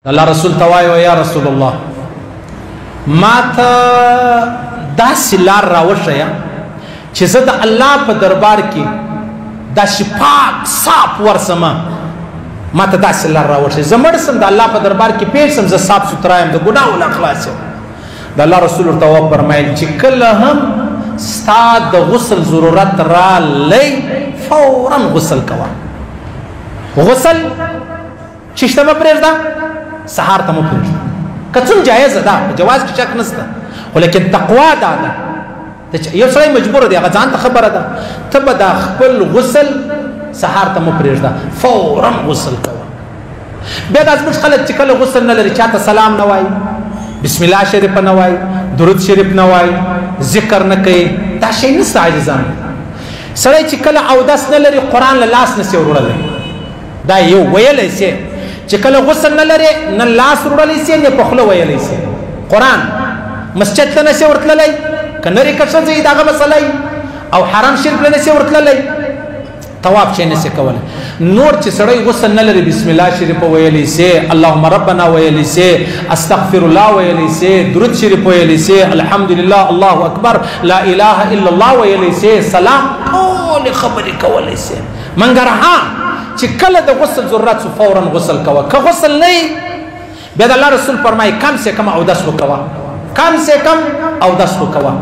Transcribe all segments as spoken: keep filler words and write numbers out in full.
الله رسول توای و یا رسول الله ما ته داسې لار راوښیه چې زه د الله په دربار کې داسې پاک صاف ورسمه. ما ته داسې لار راوښیه زه مړ سم د الله په دربار کې پیښ سم، زه صاف سوترا یم، د ګناهو نه خلاص یم. د الله رسول ورته وفرمایل چې کله هم ستا د غسل ضرورت رالی فورا غسل کوه. غسل چشته مه پرېږده، سهار ته مه پرېږده. که څوم جایزه ده، په جواز کې شک نشته، خو لیکن تقوا دا ده. یو سړی مجبور دی، هغه ځان ته خبره ده. ته به دا خپل غسل سهار ته مه پرېږده، فورا غسل کوه. بیا دا زموږ خلک چې کله غسل نه لري، چاته سلام نه وایي، بسم الله شریف نه وایي، درود شریف نه وایي، ذکر نه کوي. دا شی نشته عاجزان. سړی چې کله اودس نه لري، قرآن له لاس نه سي وروړلی. دا یو ویلی سي چې کله غسل نه لري، نه لاس وروړلی سي نه په خوله ویلی سي. قرآن مسجد ته نه سي ورتللی، که نرې که ښځه یي د هغه مسله یي، او حرم شریف له نه سي ورتللی، طواف شی نه سي کولی. نور چې سړی غسل نه لري، بسم الله شریف ویلی سي، اللهم ربنا ویلی سي، استغفر الله ویلی سي، درود شریف ویلی سي، الحمدلله الله اکبر لا اله الا الله ویلی سي، سلام ټولې خبرې کولی سي. مګر ها چې کله د غسل ضرورت سو فورا غسل کوه. که غسل نه وي، بیا د الله رسول فرمایي کم سے کم اودس وکوه، کم سے کم اودس وکوه.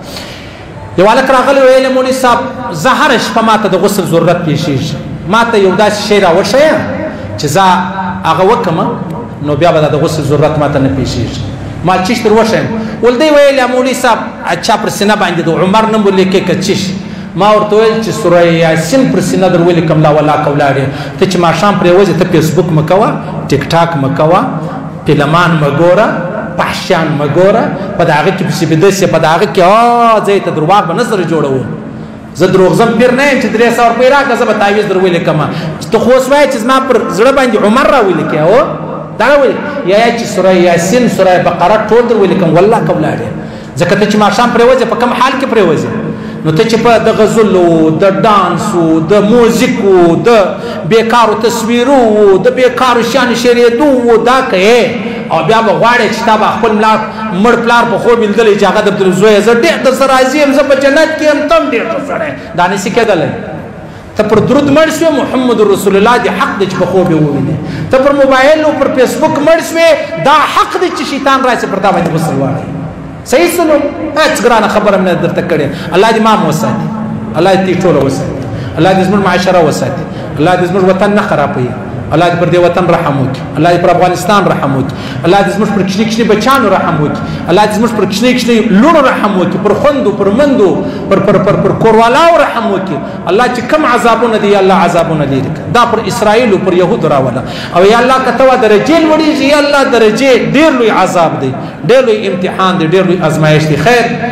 یو هلک راغلی ویلی مولوي صاحب زه هره شپه ما ته د غسل ضرورت پیښېږي، ما ته یو داسې شی راوښیه چې زه هغه وکړم نو بیا به د غسل ضرورت ما ته نه پیښېږي. ما چیش در وښیم، ول دی ویلی مولوي صاحب چا پر سینه باندې د عمر نوم ولیکې که چیش. ما ورته ویل چې سوره یاسین پر سینه در ولیکم، لا ولاکه ولاړې. ته چې ماښام پرېوځې، ته فیسبوک مه کوه، ټیک ټاک مه کوه، فلمان مه ګوره، فحشیان مه ګوره. په د هغه کې پسې بدسې، په د هغه کې زه یې ته درواغ به نه سره جوړوم. زه دروغجن پیر نه یم چې درې سوه روپۍ راکړه زه به تعویض در ولیکمه. ته خو اوس وایې چې زما پر زړه باندې عمر را ولیکې، هو دا راولي، یا یا چې سوره یاسین، سوره بقره ټول در ولیکم، والله که ولاړې. ځکه ته چې ماښام پرېوځې، په کوم حال کې پرېوځې؟ نو ته چې په د غزلو، د ډانسو، د موزیکو، د بیکارو تصویرو، د بیکارو شیانو شریدو دا کوې، او بیا به غواړې چې تا به خپل مړ پلار په خوب لیدلی چې هغه درته زویه زه ډېر درسره راضي یم، زه په جنت کې یم، ته هم ډېر ښه سړی. دا نشي کېدلی. ته پر درود مړ شوې، محمد رسول الله دې حق دی چې په خوب یې ووینې. ته پر موبایل او پر فیسبوک مړ شوې، دا حق دی چې شیطان راشي پر تا باندې غسل واړوي. صحیح سلوک هیڅ ګرانه خبره مې نه درته کړې. الله دې ما وساتي، الله دې ټوله وساتي، الله دې زموږ معاشره وساتي، الله دې زموږ وطن نه خرابوي، الله دې پر دې وطن رحم وکړي، الله دې پر افغانستان رحم وکړي، الله دې زموږ پر کشني کشني بچانو رحم وکړي، الله دې زموږ پر کشني کشني لوڼو رحم وکړي، پر خوندو، پر مندو، پر پر پر پر کوروالاو رحم وکړي. الله چې کم عذابونه دي، یا الله عذابونه لري کړه. دا پر اسرائیل او پر یهود راوله. او یا الله کته وا درجه لوړیږي، یا الله درجه ډېر لوی عذاب دی، ډېر لوی امتحان دی، ډېر لوی ازمایښت دی. خیر